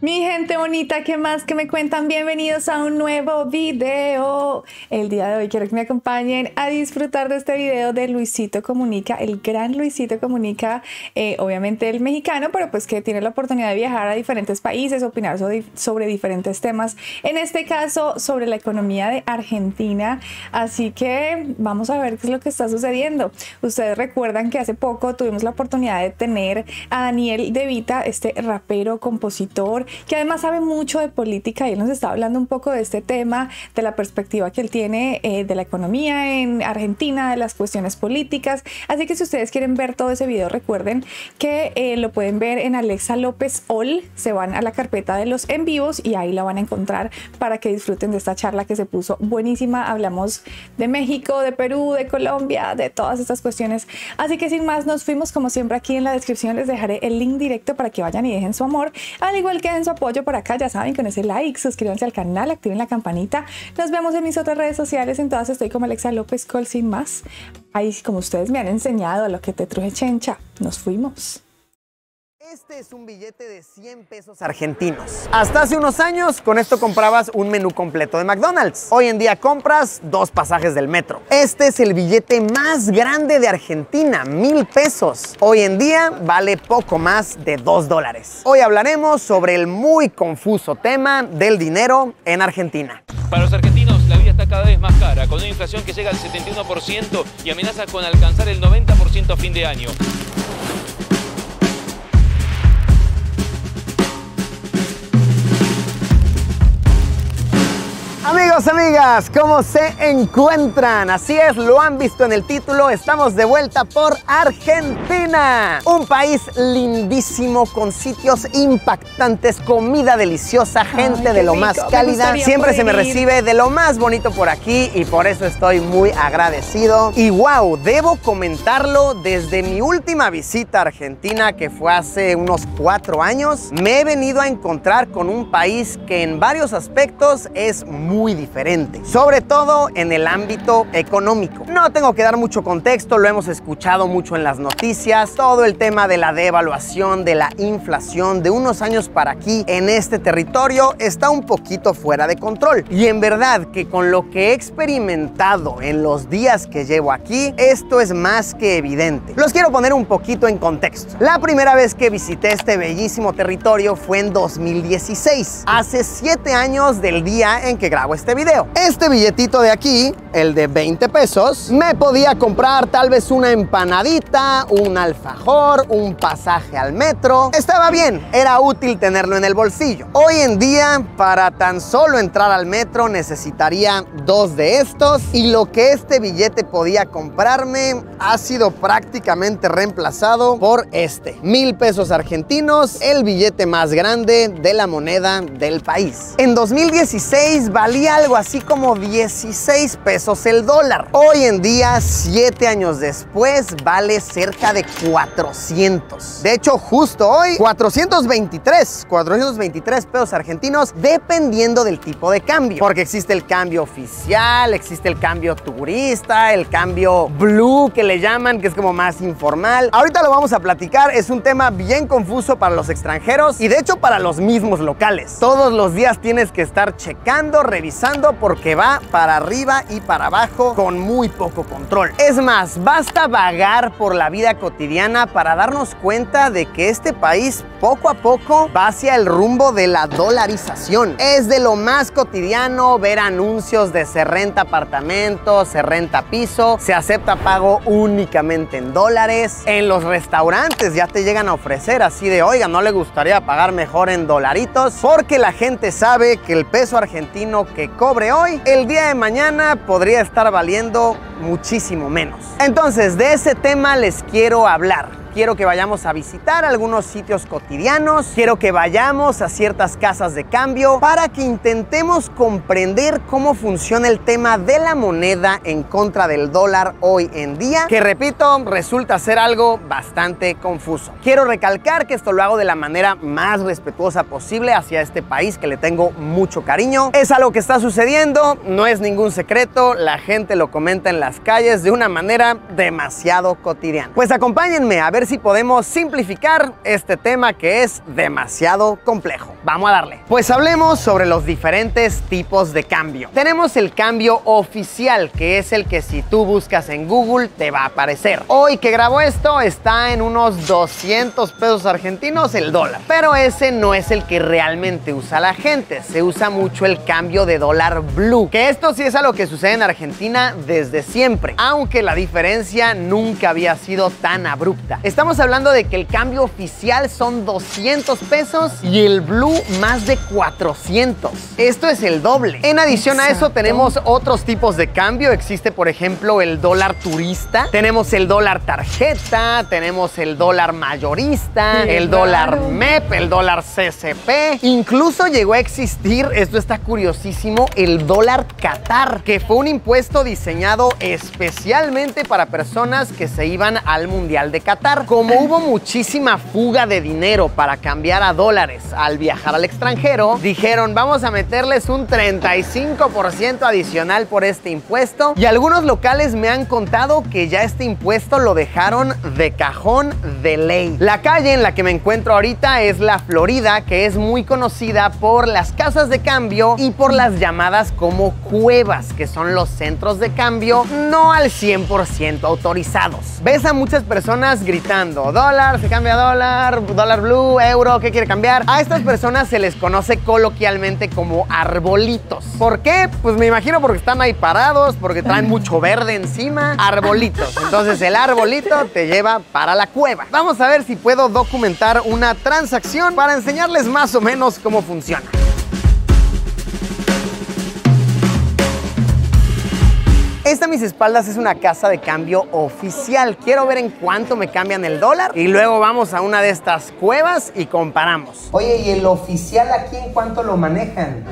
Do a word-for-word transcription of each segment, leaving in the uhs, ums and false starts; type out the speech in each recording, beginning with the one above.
Mi gente bonita, ¿qué más que me cuentan? Bienvenidos a un nuevo video. El día de hoy quiero que me acompañen a disfrutar de este video de Luisito Comunica, el gran Luisito Comunica, eh, obviamente el mexicano, pero pues que tiene la oportunidad de viajar a diferentes países, opinar sobre, sobre diferentes temas, en este caso sobre la economía de Argentina. Así que vamos a ver qué es lo que está sucediendo. Ustedes recuerdan que hace poco tuvimos la oportunidad de tener a Daniel De Vita, este rapero, compositor, que además sabe mucho de política, y él nos está hablando un poco de este tema, de la perspectiva que él tiene eh, de la economía en Argentina, de las cuestiones políticas. Así que si ustedes quieren ver todo ese video, recuerden que eh, lo pueden ver en Alexa López All. Se van a la carpeta de los en vivos y ahí la van a encontrar para que disfruten de esta charla que se puso buenísima. Hablamos de México, de Perú, de Colombia, de todas estas cuestiones. Así que sin más, nos fuimos. Como siempre, aquí en la descripción les dejaré el link directo para que vayan y dejen su amor, al igual que en su apoyo por acá, ya saben, con ese like, suscríbanse al canal, activen la campanita. Nos vemos en mis otras redes sociales, en todas estoy como Alexa López Col. Sin más, ahí como ustedes me han enseñado, a lo que te truje chencha, nos fuimos. Este es un billete de cien pesos argentinos. Hasta hace unos años, con esto comprabas un menú completo de McDonald's. Hoy en día compras dos pasajes del metro. Este es el billete más grande de Argentina, mil pesos. Hoy en día vale poco más de dos dólares. Hoy hablaremos sobre el muy confuso tema del dinero en Argentina. Para los argentinos, la vida está cada vez más cara, con una inflación que llega al setenta y uno por ciento y amenaza con alcanzar el noventa por ciento a fin de año. Amigos, amigas, ¿cómo se encuentran? Así es, lo han visto en el título, estamos de vuelta por Argentina. Un país lindísimo, con sitios impactantes, comida deliciosa, gente Ay, de lo rico. más cálida. Siempre se me recibe de lo más bonito por aquí y por eso estoy muy agradecido. Y wow, debo comentarlo, desde mi última visita a Argentina, que fue hace unos cuatro años, me he venido a encontrar con un país que en varios aspectos es muy muy diferente, sobre todo en el ámbito económico. No tengo que dar mucho contexto, lo hemos escuchado mucho en las noticias, todo el tema de la devaluación, de la inflación de unos años para aquí en este territorio está un poquito fuera de control. Y en verdad que con lo que he experimentado en los días que llevo aquí, esto es más que evidente. Los quiero poner un poquito en contexto. La primera vez que visité este bellísimo territorio fue en dos mil dieciséis, hace siete años del día en que grabé hago este video. Este billetito de aquí, el de veinte pesos, me podía comprar tal vez una empanadita, un alfajor, un pasaje al metro. Estaba bien, era útil tenerlo en el bolsillo. Hoy en día, para tan solo entrar al metro, necesitaría dos de estos, y lo que este billete podía comprarme ha sido prácticamente reemplazado por este. Mil pesos argentinos, el billete más grande de la moneda del país. En dos mil dieciséis valía algo así como dieciséis pesos el dólar. Hoy en día, siete años después, vale cerca de cuatrocientos. De hecho, justo hoy, cuatrocientos veintitrés pesos argentinos, dependiendo del tipo de cambio. Porque existe el cambio oficial, existe el cambio turista, el cambio blue que le llaman, que es como más informal. Ahorita lo vamos a platicar, es un tema bien confuso para los extranjeros y de hecho para los mismos locales. Todos los días tienes que estar checando, revisando, porque va para arriba y para abajo con muy poco control. Es más, basta vagar por la vida cotidiana para darnos cuenta de que este país poco a poco va hacia el rumbo de la dolarización. Es de lo más cotidiano ver anuncios de se renta apartamento, se renta piso, se acepta pago únicamente en dólares. En los restaurantes ya te llegan a ofrecer así de, oiga, ¿no le gustaría pagar mejor en dolaritos? Porque la gente sabe que el peso argentino que cobre hoy, el día de mañana podría estar valiendo muchísimo menos. Entonces, de ese tema les quiero hablar. Quiero que vayamos a visitar algunos sitios cotidianos, quiero que vayamos a ciertas casas de cambio para que intentemos comprender cómo funciona el tema de la moneda en contra del dólar hoy en día, que repito, resulta ser algo bastante confuso. Quiero recalcar que esto lo hago de la manera más respetuosa posible hacia este país que le tengo mucho cariño. Es algo que está sucediendo, no es ningún secreto, la gente lo comenta en las calles de una manera demasiado cotidiana. Pues acompáñenme a ver ver si podemos simplificar este tema que es demasiado complejo. Vamos a darle. Pues hablemos sobre los diferentes tipos de cambio. Tenemos el cambio oficial, que es el que si tú buscas en Google te va a aparecer. Hoy que grabo esto está en unos doscientos pesos argentinos el dólar, pero ese no es el que realmente usa la gente. Se usa mucho el cambio de dólar blue, que esto sí es algo que sucede en Argentina desde siempre, aunque la diferencia nunca había sido tan abrupta. Estamos hablando de que el cambio oficial son doscientos pesos y el blue más de cuatrocientos. Esto es el doble. En adición Exacto. a eso tenemos otros tipos de cambio. Existe, por ejemplo, el dólar turista, tenemos el dólar tarjeta, tenemos el dólar mayorista, sí, el claro. dólar M E P, el dólar C C P. Incluso llegó a existir, esto está curiosísimo, el dólar Qatar, que fue un impuesto diseñado especialmente para personas que se iban al Mundial de Qatar. Como hubo muchísima fuga de dinero para cambiar a dólares al viajar al extranjero, dijeron vamos a meterles un treinta y cinco por ciento adicional por este impuesto, y algunos locales me han contado que ya este impuesto lo dejaron de cajón de ley. La calle en la que me encuentro ahorita es la Florida, que es muy conocida por las casas de cambio y por las llamadas como cuevas, que son los centros de cambio no al cien por ciento autorizados. Ves a muchas personas gritando dólar, se cambia a dólar, dólar blue, euro, ¿qué quiere cambiar? A estas personas se les conoce coloquialmente como arbolitos. ¿Por qué? Pues me imagino porque están ahí parados, porque traen mucho verde encima. Arbolitos. Entonces el arbolito te lleva para la cueva. Vamos a ver si puedo documentar una transacción para enseñarles más o menos cómo funciona. Esta a mis espaldas es una casa de cambio oficial. Quiero ver en cuánto me cambian el dólar y luego vamos a una de estas cuevas y comparamos. Oye, ¿y el oficial aquí en cuánto lo manejan?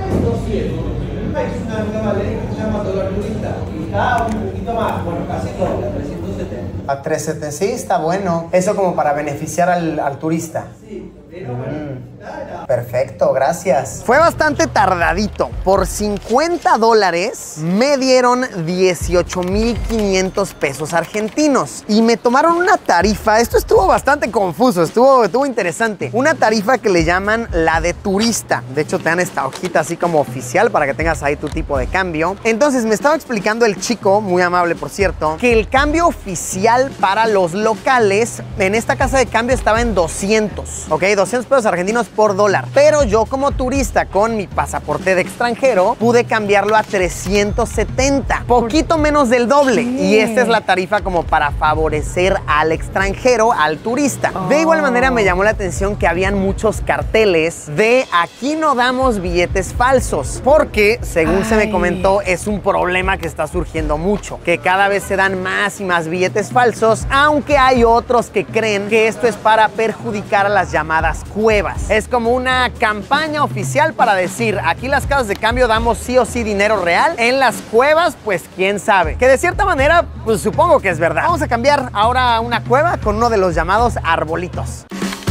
Hay una nueva ley que se llama dólar turista y está un poquito más, bueno, casi doble, a trescientos setenta. A trescientos setenta, sí, está bueno. Eso como para beneficiar al, al turista. Sí, pero bueno. Mm. Perfecto, gracias. Fue bastante tardadito. Por cincuenta dólares me dieron dieciocho mil quinientos pesos argentinos y me tomaron una tarifa. Esto estuvo bastante confuso, estuvo, estuvo interesante. Una tarifa que le llaman la de turista. De hecho, te dan esta hojita así como oficial para que tengas ahí tu tipo de cambio. Entonces me estaba explicando el chico, muy amable por cierto, que el cambio oficial para los locales en esta casa de cambio estaba en doscientos, ¿ok? doscientos pesos argentinos por dólar. Pero yo como turista con mi pasaporte de extranjero pude cambiarlo a trescientos setenta, poquito menos del doble. ¿Qué? Y esta es la tarifa como para favorecer al extranjero, al turista. Oh. De igual manera me llamó la atención que habían muchos carteles de aquí no damos billetes falsos, porque según Ay. se me comentó es un problema que está surgiendo mucho, que cada vez se dan más y más billetes falsos, aunque hay otros que creen que esto es para perjudicar a las llamadas cuevas. Es como una campaña oficial para decir, aquí las casas de cambio damos sí o sí dinero real, en las cuevas, pues quién sabe. Que de cierta manera, pues supongo que es verdad. Vamos a cambiar ahora a una cueva con uno de los llamados arbolitos.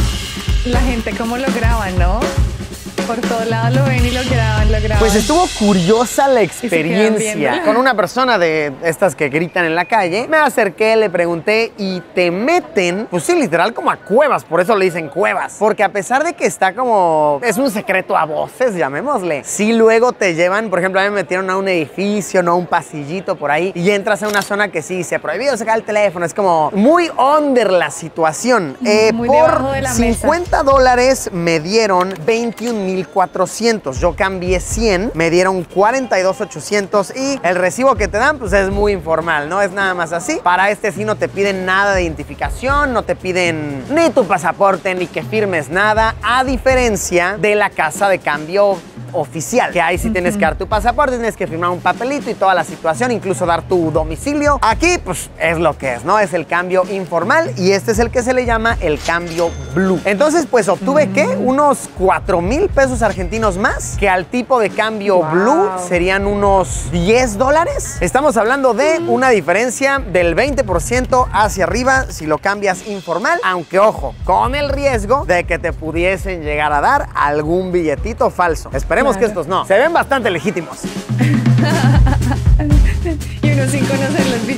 La gente cómo lo graba, ¿no? Por todos lados lo ven y lo graban, lo graban. Pues estuvo curiosa la experiencia. Con una persona de estas que gritan en la calle, me acerqué, le pregunté y te meten, pues sí, literal como a cuevas, por eso le dicen cuevas. Porque a pesar de que está como, es un secreto a voces, llamémosle, sí luego te llevan, por ejemplo, a mí me metieron a un edificio, no a un pasillito por ahí, y entras a una zona que sí, se ha prohibido sacar el teléfono, es como muy under la situación. Eh, muy por debajo de la cincuenta dólares me dieron veintiún mil cuatrocientos. Yo cambié cien, me dieron cuarenta y dos mil ochocientos y el recibo que te dan pues es muy informal, no es nada más así. Para este sí no te piden nada de identificación, no te piden ni tu pasaporte ni que firmes nada, a diferencia de la casa de cambio oficial, que ahí sí tienes que dar tu pasaporte, tienes que firmar un papelito y toda la situación, incluso dar tu domicilio. Aquí pues es lo que es, ¿no? Es el cambio informal y este es el que se le llama el cambio blue. Entonces pues obtuve mm. ¿qué? Unos cuatro mil pesos argentinos más, que al tipo de cambio wow. blue serían unos diez dólares. Estamos hablando de una diferencia del veinte por ciento hacia arriba si lo cambias informal, aunque ojo, con el riesgo de que te pudiesen llegar a dar algún billetito falso. Esperemos Claro. que estos no. Se ven bastante legítimos. Y uno sin conocer los billetes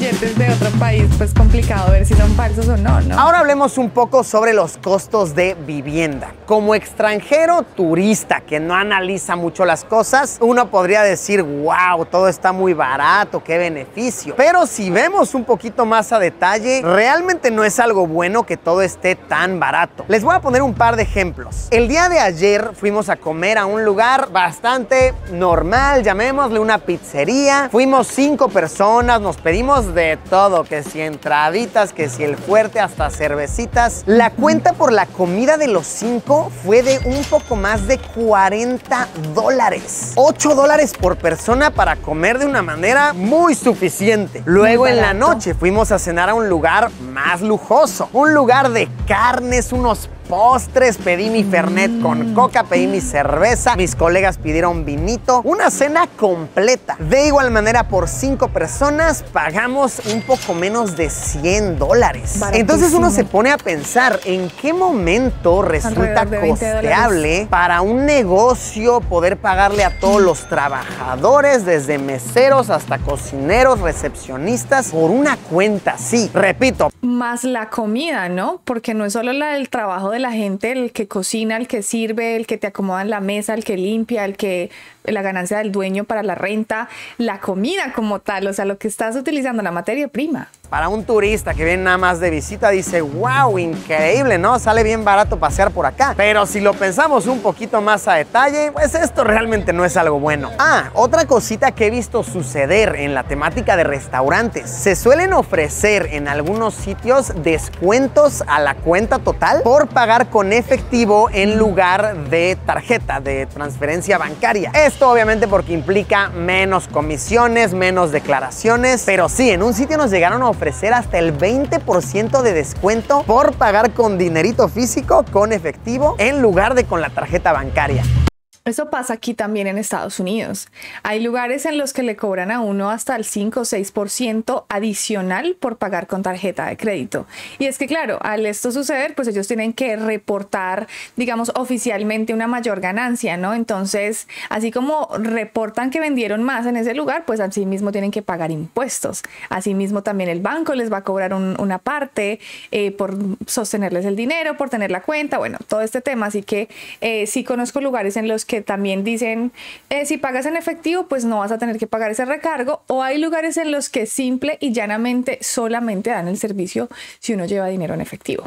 de otro país, pues complicado ver si son falsos o no, ¿no? Ahora hablemos un poco sobre los costos de vivienda. Como extranjero turista que no analiza mucho las cosas, uno podría decir, wow, todo está muy barato, qué beneficio. Pero si vemos un poquito más a detalle, realmente no es algo bueno que todo esté tan barato. Les voy a poner un par de ejemplos. El día de ayer fuimos a comer a un lugar bastante normal, llamémosle una pizzería. Fuimos cinco personas, nos pedimos de todo, que si entraditas, que si el fuerte, hasta cervecitas. La cuenta por la comida de los cinco fue de un poco más de cuarenta dólares. ocho dólares por persona para comer de una manera muy suficiente. Luego en la noche fuimos a cenar a un lugar más lujoso, un lugar de carnes, unos postres, pedí mi fernet con coca, pedí mi cerveza, mis colegas pidieron vinito, una cena completa. De igual manera, por cinco personas pagamos un poco menos de cien dólares. Entonces uno se pone a pensar en qué momento resulta costeable para un negocio poder pagarle a todos los trabajadores, desde meseros hasta cocineros, recepcionistas, por una cuenta así. Repito. Más la comida, ¿no? Porque no es solo la del trabajo de la gente, el que cocina, el que sirve, el que te acomoda en la mesa, el que limpia, el que la ganancia del dueño para la renta, la comida como tal, o sea, lo que estás utilizando, la materia prima. Para un turista que viene nada más de visita dice, wow, increíble, ¿no? Sale bien barato pasear por acá. Pero si lo pensamos un poquito más a detalle, pues esto realmente no es algo bueno. Ah, otra cosita que he visto suceder en la temática de restaurantes. Se suelen ofrecer en algunos sitios descuentos a la cuenta total por pagar con efectivo en lugar de tarjeta de transferencia bancaria. Esto obviamente porque implica menos comisiones, menos declaraciones, pero sí, en un sitio nos llegaron a ofrecer hasta el veinte por ciento de descuento por pagar con dinerito físico, con efectivo, en lugar de con la tarjeta bancaria. Eso pasa aquí también en Estados Unidos. Hay lugares en los que le cobran a uno hasta el cinco o seis por ciento adicional por pagar con tarjeta de crédito. Y es que, claro, al esto suceder, pues ellos tienen que reportar, digamos, oficialmente una mayor ganancia, ¿no? Entonces, así como reportan que vendieron más en ese lugar, pues así mismo tienen que pagar impuestos. Asimismo, también el banco les va a cobrar un, una parte eh, por sostenerles el dinero, por tener la cuenta, bueno, todo este tema. Así que eh, sí conozco lugares en los que que también dicen, eh, si pagas en efectivo, pues no vas a tener que pagar ese recargo, o hay lugares en los que simple y llanamente solamente dan el servicio si uno lleva dinero en efectivo.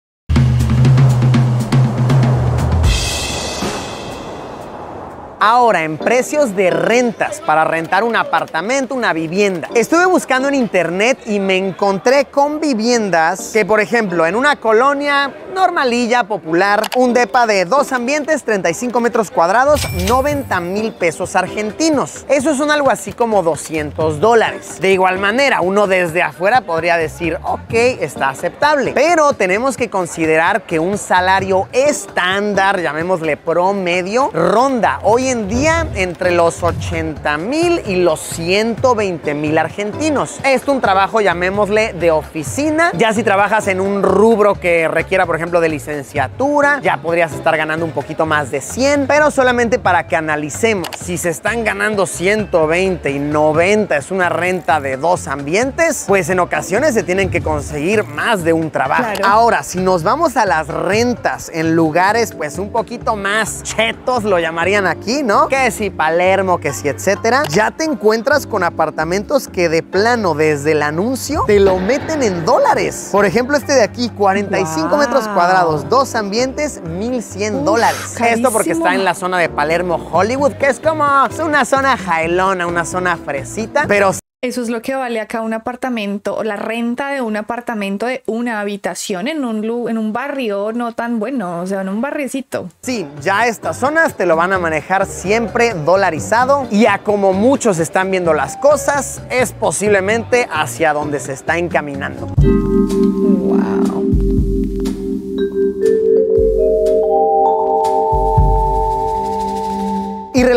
Ahora, en precios de rentas para rentar un apartamento, una vivienda. Estuve buscando en internet y me encontré con viviendas que, por ejemplo, en una colonia normalilla, popular, un depa de dos ambientes, treinta y cinco metros cuadrados, noventa mil pesos argentinos. Eso son algo así como doscientos dólares. De igual manera, uno desde afuera podría decir, ok, está aceptable. Pero tenemos que considerar que un salario estándar, llamémosle promedio, ronda hoy en día entre los ochenta mil y los ciento veinte mil argentinos. Esto un trabajo, llamémosle, de oficina. Ya si trabajas en un rubro que requiera, por ejemplo, de licenciatura, ya podrías estar ganando un poquito más de cien, pero solamente para que analicemos. Si se están ganando ciento veinte y noventa es una renta de dos ambientes, pues en ocasiones se tienen que conseguir más de un trabajo. Claro. Ahora, si nos vamos a las rentas en lugares pues un poquito más chetos, lo llamarían aquí, ¿no? Que si Palermo, que si etcétera, ya te encuentras con apartamentos que de plano desde el anuncio te lo meten en dólares. Por ejemplo, este de aquí, cuarenta y cinco wow. metros cuadrados, dos ambientes, mil cien dólares. Carísimo. Esto porque está en la zona de Palermo, Hollywood, que es como una zona jailona, una zona fresita, pero... Eso es lo que vale acá un apartamento, o la renta de un apartamento de una habitación en un, en un barrio no tan bueno, o sea, en un barriecito. Sí, ya estas zonas te lo van a manejar siempre dolarizado, y a como muchos están viendo las cosas, es posiblemente hacia donde se está encaminando. Wow. Y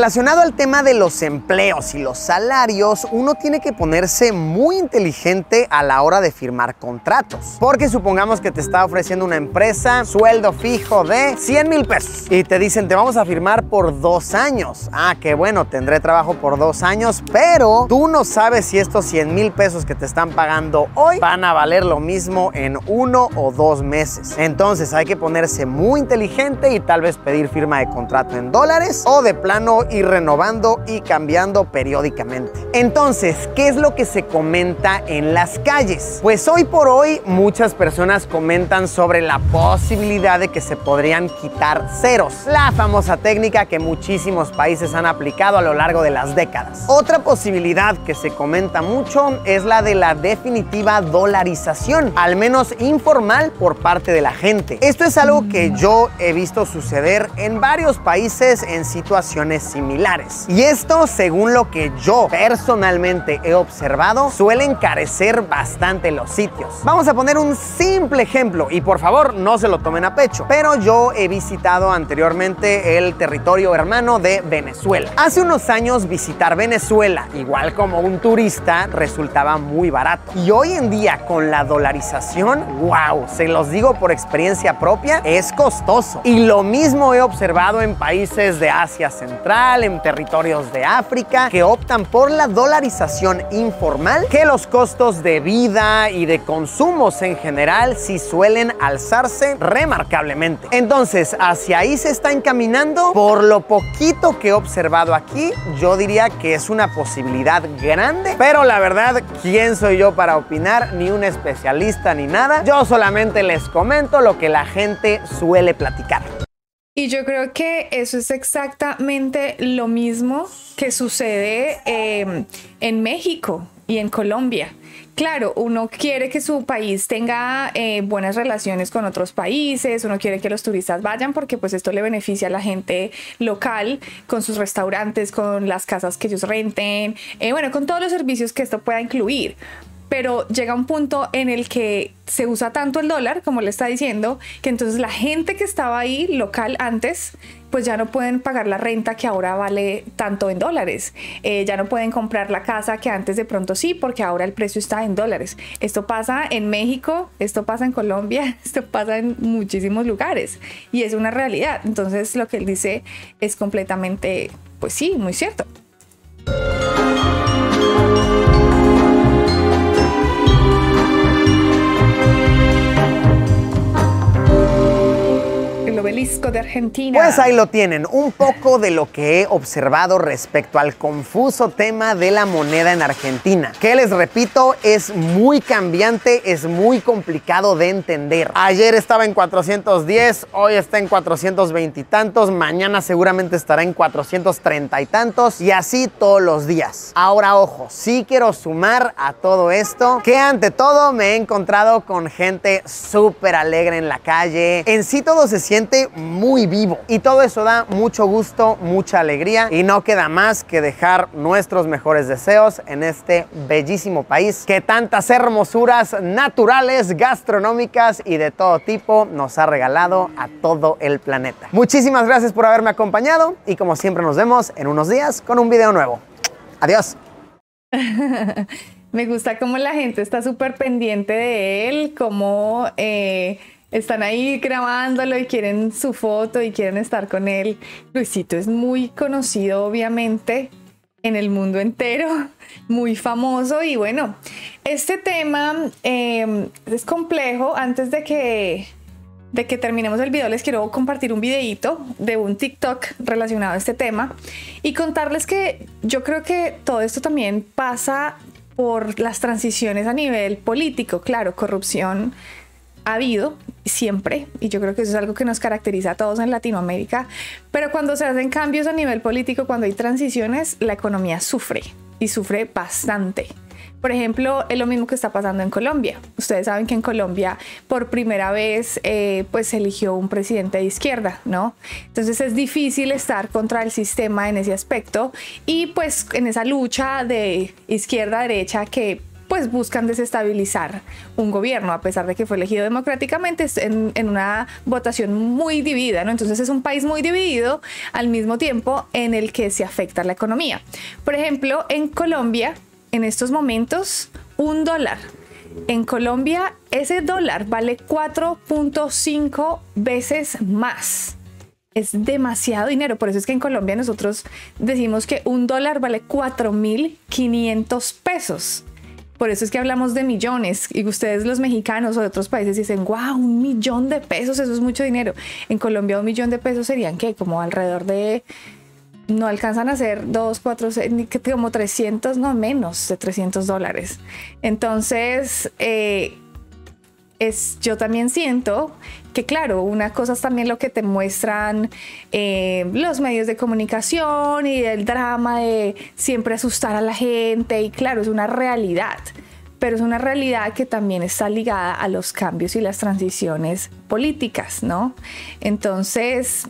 Relacionado al tema de los empleos y los salarios, uno tiene que ponerse muy inteligente a la hora de firmar contratos. Porque supongamos que te está ofreciendo una empresa sueldo fijo de cien mil pesos y te dicen te vamos a firmar por dos años. Ah, qué bueno, tendré trabajo por dos años, pero tú no sabes si estos cien mil pesos que te están pagando hoy van a valer lo mismo en uno o dos meses. Entonces hay que ponerse muy inteligente y tal vez pedir firma de contrato en dólares o de plano ir renovando y cambiando periódicamente. Entonces, ¿qué es lo que se comenta en las calles? Pues hoy por hoy muchas personas comentan sobre la posibilidad de que se podrían quitar ceros, la famosa técnica que muchísimos países han aplicado a lo largo de las décadas. Otra posibilidad que se comenta mucho es la de la definitiva dolarización, al menos informal por parte de la gente. Esto es algo que yo he visto suceder en varios países en situaciones similares. Y esto, según lo que yo personalmente he observado, suele encarecer bastante los sitios. Vamos a poner un simple ejemplo y por favor no se lo tomen a pecho, pero yo he visitado anteriormente el territorio hermano de Venezuela. Hace unos años visitar Venezuela, igual como un turista, resultaba muy barato. Y hoy en día con la dolarización, wow, se los digo por experiencia propia, es costoso. Y lo mismo he observado en países de Asia Central, en territorios de África, que optan por la dolarización informal, que los costos de vida y de consumos en general sí suelen alzarse remarcablemente. Entonces, hacia ahí se está encaminando. Por lo poquito que he observado aquí, yo diría que es una posibilidad grande, pero la verdad, ¿quién soy yo para opinar? Ni un especialista ni nada. Yo solamente les comento lo que la gente suele platicar. Y yo creo que eso es exactamente lo mismo que sucede eh, en México y en Colombia. Claro, uno quiere que su país tenga eh, buenas relaciones con otros países, uno quiere que los turistas vayan porque pues esto le beneficia a la gente local con sus restaurantes, con las casas que ellos renten, eh, bueno, con todos los servicios que esto pueda incluir. Pero llega un punto en el que se usa tanto el dólar, como le está diciendo, que entonces la gente que estaba ahí local antes, pues ya no pueden pagar la renta que ahora vale tanto en dólares. Eh, ya no pueden comprar la casa que antes de pronto sí, porque ahora el precio está en dólares. Esto pasa en México, esto pasa en Colombia, esto pasa en muchísimos lugares y es una realidad. Entonces lo que él dice es completamente, pues sí, muy cierto. Obelisco de Argentina. Pues ahí lo tienen, un poco de lo que he observado respecto al confuso tema de la moneda en Argentina, que les repito, es muy cambiante, es muy complicado de entender. Ayer estaba en cuatrocientos diez, hoy está en cuatrocientos veinte y tantos, mañana seguramente estará en cuatrocientos treinta y tantos y así todos los días. Ahora ojo, sí quiero sumar a todo esto que ante todo me he encontrado con gente súper alegre en la calle. En sí todo se siente muy vivo y todo eso da mucho gusto, mucha alegría y no queda más que dejar nuestros mejores deseos en este bellísimo país que tantas hermosuras naturales, gastronómicas y de todo tipo nos ha regalado a todo el planeta. Muchísimas gracias por haberme acompañado y como siempre nos vemos en unos días con un video nuevo. Adiós. Me gusta cómo la gente está súper pendiente de él, cómo eh, están ahí grabándolo y quieren su foto y quieren estar con él. Luisito es muy conocido, obviamente, en el mundo entero, muy famoso. Y bueno, este tema eh, es complejo. Antes de que, de que terminemos el video, les quiero compartir un videíto de un TikTok relacionado a este tema y contarles que yo creo que todo esto también pasa por las transiciones a nivel político. Claro, corrupción ha habido siempre y yo creo que eso es algo que nos caracteriza a todos en Latinoamérica, pero cuando se hacen cambios a nivel político, cuando hay transiciones, la economía sufre y sufre bastante. Por ejemplo, es lo mismo que está pasando en Colombia. Ustedes saben que en Colombia por primera vez eh, pues se eligió un presidente de izquierda, ¿no? Entonces es difícil estar contra el sistema en ese aspecto y pues en esa lucha de izquierda-derecha que pues buscan desestabilizar un gobierno, a pesar de que fue elegido democráticamente en, en una votación muy dividida, ¿no? Entonces es un país muy dividido al mismo tiempo en el que se afecta la economía. Por ejemplo, en Colombia, en estos momentos, un dólar. En Colombia, ese dólar vale cuatro punto cinco veces más. Es demasiado dinero. Por eso es que en Colombia nosotros decimos que un dólar vale cuatro mil quinientos pesos. Por eso es que hablamos de millones. Y ustedes, los mexicanos o de otros países, dicen, wow, un millón de pesos, eso es mucho dinero. En Colombia un millón de pesos serían, ¿qué? Como alrededor de... No alcanzan a ser dos, cuatro, seis, como trescientos, no menos de trescientos dólares. Entonces, eh, es, yo también siento que, claro, una cosa es también lo que te muestran eh, los medios de comunicación y el drama de siempre asustar a la gente. Y claro, es una realidad, pero es una realidad que también está ligada a los cambios y las transiciones políticas, ¿no? Entonces...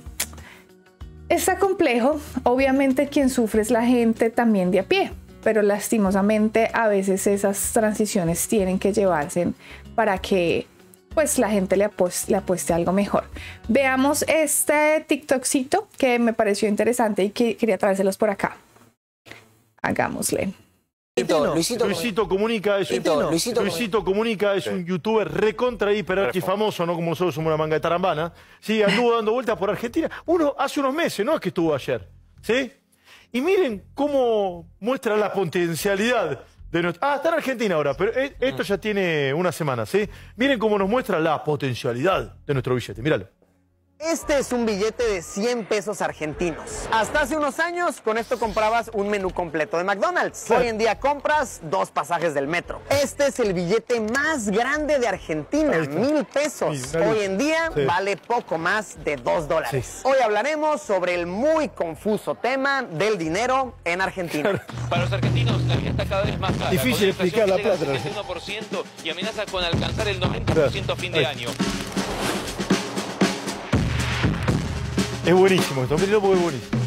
está complejo. Obviamente quien sufre es la gente también de a pie, pero lastimosamente a veces esas transiciones tienen que llevarse para que pues la gente le apueste, le apueste algo mejor. Veamos este TikTokcito que me pareció interesante y que quería traérselos por acá. Hagámosle. Luisito, Luisito, Luisito Comunica es, un, Luisito, Luisito, Luisito Comunica es un youtuber recontra hiper archi famoso, no como nosotros somos una manga de tarambana. Sí, anduvo dando vueltas por Argentina. Uno hace unos meses, no es que estuvo ayer. ¿Sí? Y miren cómo muestra la potencialidad de nuestro... Ah, está en Argentina ahora, pero esto ya tiene una semana, ¿sí? Miren cómo nos muestra la potencialidad de nuestro billete, míralo. Este es un billete de cien pesos argentinos. Hasta hace unos años, con esto comprabas un menú completo de McDonald's. Hoy en día compras dos pasajes del metro. Este es el billete más grande de Argentina, mil pesos. Sí, Hoy en día sí. vale poco más de dos dólares. Sí. Hoy hablaremos sobre el muy confuso tema del dinero en Argentina. Para los argentinos, la vida está cada vez más cara. Difícil con una explicar la inflación que plata, llega al setenta y uno por ciento y amenaza con alcanzar el noventa por ciento a fin de año. Es buenísimo esto, mírenlo porque es buenísimo.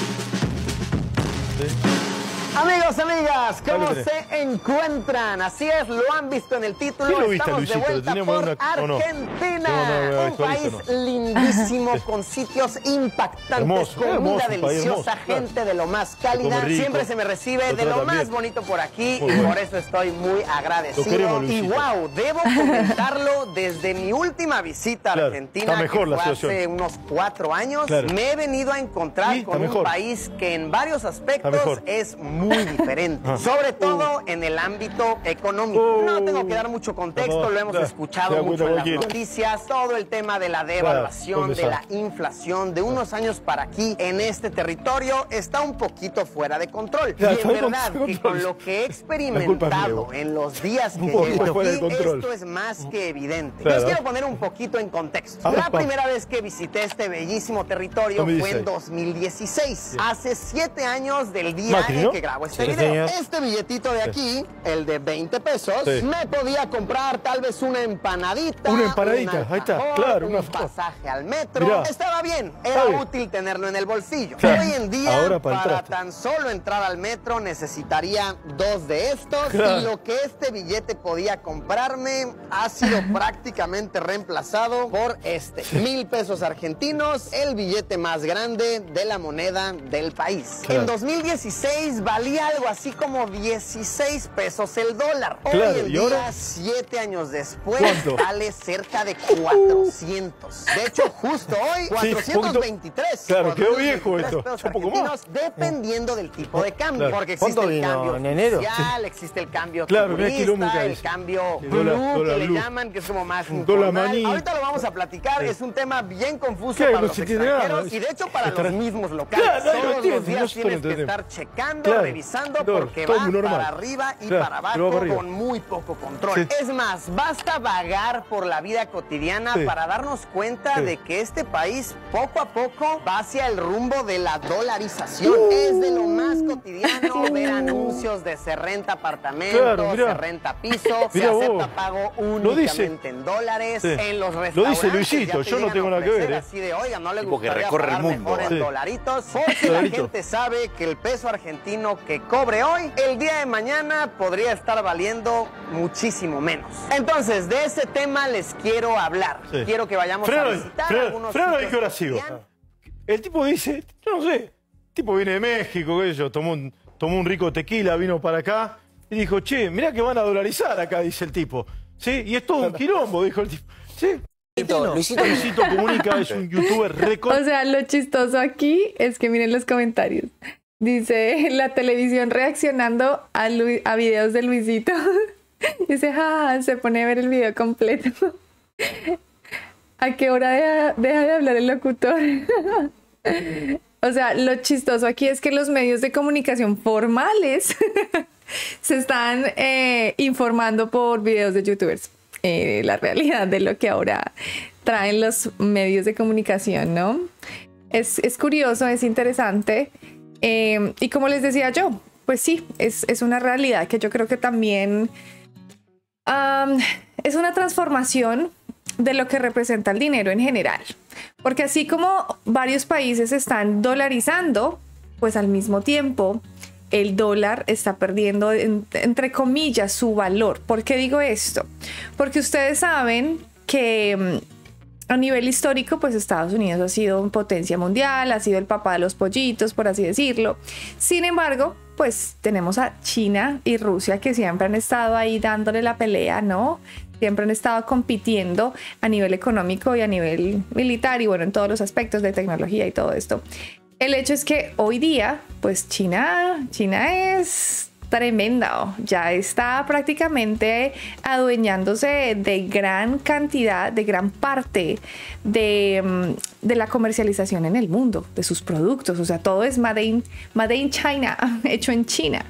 ¿Sí? Amigos, amigas, ¿cómo Dale, se encuentran? Así es, lo han visto en el título. ¿Qué lo viste, Estamos Luisito? de vuelta Teníamos por una- no, no. Argentina. No, no, no, un esto país listo, lindísimo, con sitios impactantes, Hermoso, comida hermoso, un país deliciosa, hermoso, claro. gente de lo más Se cálida. come rico, Siempre se me recibe lo de lo tratan más bien. bonito por aquí Muy y bueno. por eso estoy muy Lo agradecido. queremos, Y Luisito. wow, debo comentarlo desde mi última visita a Claro, Argentina, está mejor que la fue situación. hace unos cuatro años. Claro. Me he venido a encontrar Sí, con está un mejor. país que en varios aspectos mejor. es muy diferente. Ah. Sobre todo en el ámbito económico. Uh. No tengo que dar mucho contexto, No, lo hemos ya, se escuchado da mucho cuenta en las cualquiera. noticias, todo el tema de la devaluación, ¿dónde de la está? inflación, de unos años para aquí en este territorio está un poquito fuera de control. Ya, y está en con- verdad con que control. con lo que he La culpa es mía, experimentado vos. en los días que Un poquito llevo fuera de aquí, control. esto es más que evidente. Claro. Les quiero poner un poquito en contexto. Ah, La pa. primera vez que visité este bellísimo territorio fue en dos mil dieciséis. dos mil dieciséis. Hace siete años del día Macri, en ¿no? que grabo este Sí, video. señor. Este billetito de aquí, el de veinte pesos, Sí. me podía comprar tal vez una empanadita. Una empanadita, un ahí está, alfajor, claro, una un alfajor. pasaje al metro. Mirá. Estaba bien, Está era bien. útil tenerlo en el bolsillo. Claro. Hoy en día, Ahora para el para traste. tan solo entrar al metro necesitaría dos de estos. Claro. Y lo que este billete podía comprarme ha sido prácticamente reemplazado por este. Mil pesos argentinos, el billete más grande de la moneda del país. Claro. En dos mil dieciséis valía algo así como dieciséis pesos el dólar. Hoy Claro, en ¿y día, ahora? siete años después, ¿Cuánto? vale cerca de cuatrocientos. De hecho, justo hoy, cuatrocientos veintitrés. Claro, quedó cuatrocientos viejo veintitrés esto. pesos Un poco más. argentinos, dependiendo del tipo de cambio. Claro. Porque existe ¿Cuánto el vino cambio en enero? oficial, existe el cambio Claro, mira turista, qué quilombo que hay. el cambio Sí, blue, dólar- dólar que le blue. llaman, que es como más Un dólar informal. maní. Ahorita lo vamos a platicar, Sí. es un tema bien confuso ¿Qué? para No los se entiende nada. extranjeros y de hecho para Estará- los mismos locales. Claro, nadie lo Todos entiende, los días nosotros lo tienes que entendemos. estar checando, Claro. revisando, Todo, porque todo va muy normal. para arriba y Claro, para pero va abajo para arriba. con muy poco control. Sí. Es más, basta vagar por la vida cotidiana Sí. para darnos cuenta Sí. de que este país poco a poco va hacia el rumbo de la dolarización. Uh. Es de lo más cotidiano ver anuncios de se renta apartamento, Claro, mirá. se renta piso, se Mirá vos. acepta pago Lo dice. únicamente en dólares. Sí. En los Lo dice restaurantes Luisito, ya te yo no llegan tengo a nada que ofrecer ver, ¿eh? así de, oiga, no le Tipo que gustaría recorre el pagar mundo, mejor en sí. dolaritos, porque la Dolarito. gente sabe que el peso argentino que cobre hoy, el día de mañana podría estar valiendo muchísimo menos. Entonces, de ese tema les quiero hablar. Sí. Quiero que vayamos Fredo, a visitar Fredo, algunos Fredo, sitios ¿qué hora sigo? El tipo dice, yo no sé, el tipo viene de México, qué sé yo, tomó un, tomó un rico tequila, vino para acá y dijo, che, mirá que van a dolarizar acá, dice el tipo. ¿Sí? Y es todo un quilombo, dijo el tipo. ¿Sí? Luisito, Luisito. Luisito Comunica es un youtuber récord. O sea, lo chistoso aquí es que miren los comentarios. Dice, la televisión reaccionando a, Lu a videos de Luisito. Dice, ja, se pone a ver el video completo. ¿A qué hora deja, deja de hablar el locutor? O sea, lo chistoso aquí es que los medios de comunicación formales se están eh, informando por videos de youtubers. Eh, la realidad de lo que ahora traen los medios de comunicación, ¿no? Es, es curioso, es interesante. Eh, y como les decía yo, pues sí, es, es una realidad que yo creo que también um, es una transformación de lo que representa el dinero en general. Porque así como varios países están dolarizando, pues al mismo tiempo el dólar está perdiendo, en, entre comillas, su valor. ¿Por qué digo esto? Porque ustedes saben que a nivel histórico, pues Estados Unidos ha sido una potencia mundial, ha sido el papá de los pollitos, por así decirlo. Sin embargo, pues tenemos a China y Rusia que siempre han estado ahí dándole la pelea, ¿no? Siempre han estado compitiendo a nivel económico y a nivel militar y bueno, en todos los aspectos de tecnología y todo esto. El hecho es que hoy día, pues China, China es tremenda, ya está prácticamente adueñándose de gran cantidad, de gran parte de, de la comercialización en el mundo, de sus productos, o sea, todo es made in, made in China, hecho en China.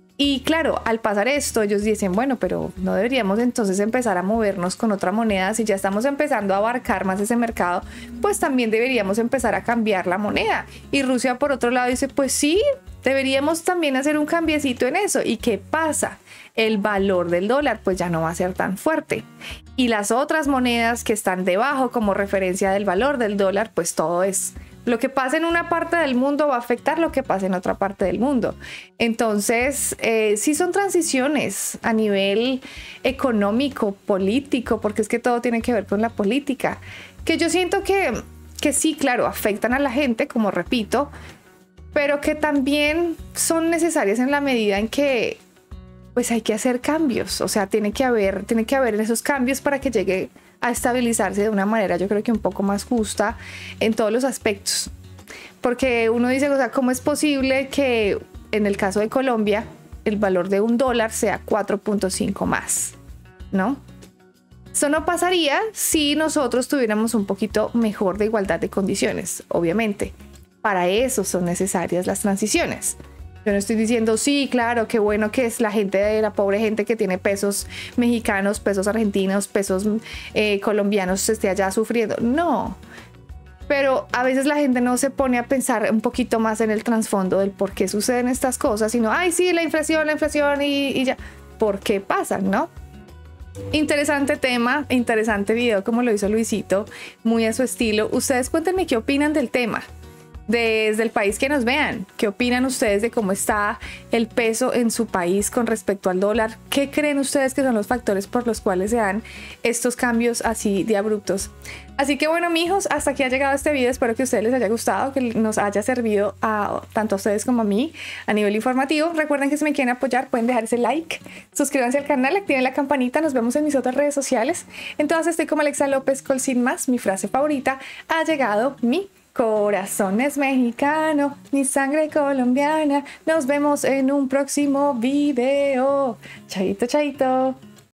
Y claro, al pasar esto, ellos dicen, bueno, pero no deberíamos entonces empezar a movernos con otra moneda. Si ya estamos empezando a abarcar más ese mercado, pues también deberíamos empezar a cambiar la moneda. Y Rusia, por otro lado, dice, pues sí, deberíamos también hacer un cambiecito en eso. ¿Y qué pasa? El valor del dólar pues ya no va a ser tan fuerte. Y las otras monedas que están debajo como referencia del valor del dólar, pues todo es... Lo que pasa en una parte del mundo va a afectar lo que pasa en otra parte del mundo. Entonces, eh, sí son transiciones a nivel económico, político, porque es que todo tiene que ver con la política, que yo siento que, que sí, claro, afectan a la gente, como repito, pero que también son necesarias en la medida en que pues hay que hacer cambios. O sea, tiene que haber, tiene que haber esos cambios para que llegue a estabilizarse de una manera, yo creo que un poco más justa en todos los aspectos. Porque uno dice, o sea, ¿cómo es posible que en el caso de Colombia el valor de un dólar sea cuatro punto cinco más? ¿No? Eso no pasaría si nosotros tuviéramos un poquito mejor de igualdad de condiciones, obviamente. Para eso son necesarias las transiciones. Yo no estoy diciendo, sí, claro, qué bueno que es la gente de la pobre gente que tiene pesos mexicanos, pesos argentinos, pesos eh, colombianos, esté allá sufriendo. No. Pero a veces la gente no se pone a pensar un poquito más en el trasfondo del por qué suceden estas cosas, sino, ay, sí, la inflación, la inflación y, y ya. ¿Por qué pasan, no? Interesante tema, interesante video como lo hizo Luisito, muy a su estilo. Ustedes cuéntenme qué opinan del tema. Desde el país que nos vean, ¿qué opinan ustedes de cómo está el peso en su país con respecto al dólar? ¿Qué creen ustedes que son los factores por los cuales se dan estos cambios así de abruptos? Así que bueno, mijos, hasta aquí ha llegado este video. Espero que a ustedes les haya gustado, que nos haya servido a tanto a ustedes como a mí a nivel informativo. Recuerden que si me quieren apoyar pueden dejar ese like, suscríbanse al canal, activen la campanita. Nos vemos en mis otras redes sociales. Entonces estoy como Alexa López con Sin Más. Mi frase favorita: ha llegado mi corazón es mexicano, mi sangre colombiana. Nos vemos en un próximo video. Chaito, chaito.